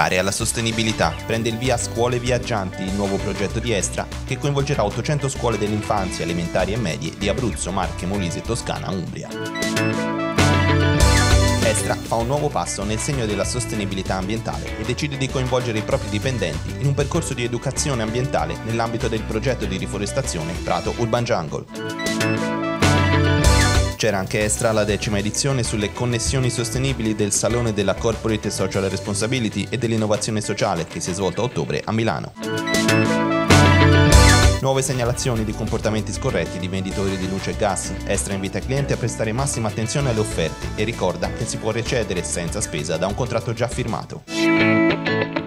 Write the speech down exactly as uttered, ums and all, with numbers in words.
Giocare alla sostenibilità. Prende il via Scuole Viaggianti, il nuovo progetto di Estra che coinvolgerà ottocento scuole dell'infanzia, elementari e medie di Abruzzo, Marche, Molise, Toscana, Umbria. Estra fa un nuovo passo nel segno della sostenibilità ambientale e decide di coinvolgere i propri dipendenti in un percorso di educazione ambientale nell'ambito del progetto di riforestazione Prato Urban Jungle. C'era anche Estra alla decima edizione sulle connessioni sostenibili del Salone della Corporate Social Responsibility e dell'innovazione sociale che si è svolto a ottobre a Milano. Nuove segnalazioni di comportamenti scorretti di venditori di luce e gas. Estra invita i clienti a prestare massima attenzione alle offerte e ricorda che si può recedere senza spesa da un contratto già firmato.